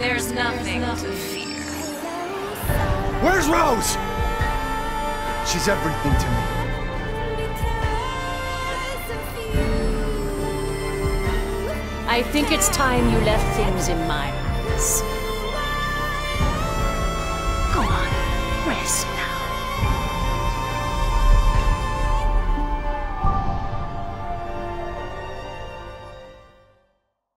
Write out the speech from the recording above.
There's nothing to fear. Where's Rose? She's everything to me. I think it's time you left things in my hands. Go on, rest now.